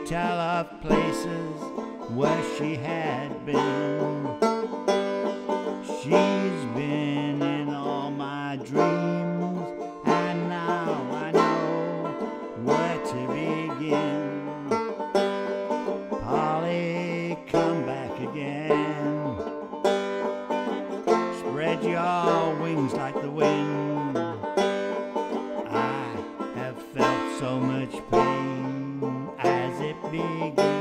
tell of places where she had been. She's been in all my dreams, and now I know where to begin. Polly, come back again. Spread your wings like the wind. I have felt so much pain as it began.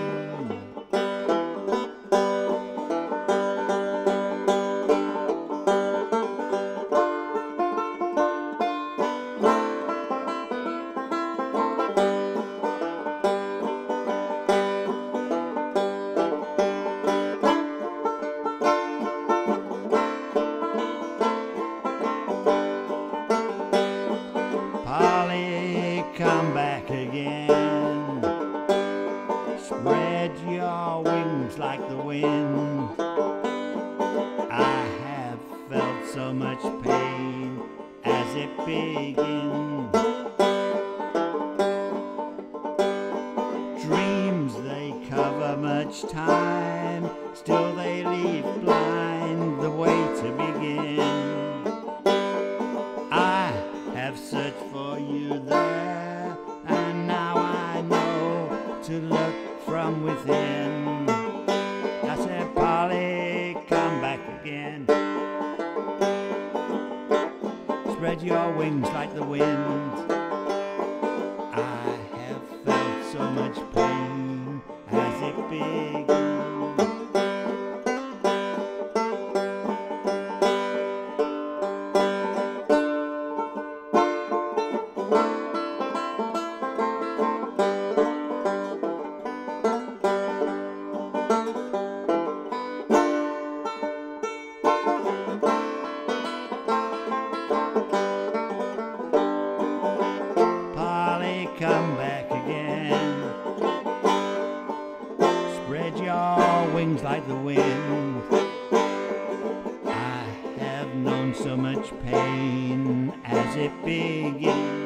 Polly, come back again. Spread your wings like the wind. I have felt so much pain as it begins. Dreams, they cover much time, still they leave blind the way to begin. I have searched for you there, and now I know to look from within. I said, Polly, come back again. Spread your wings like the wind. I have felt so much pain as it began. Come back again. Spread your wings like the wind. I have known so much pain as it begins.